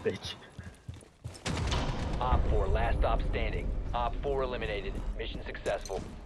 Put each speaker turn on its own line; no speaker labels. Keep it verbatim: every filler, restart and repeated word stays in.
bitch.
Op four, last stop standing. Op four eliminated. Mission successful.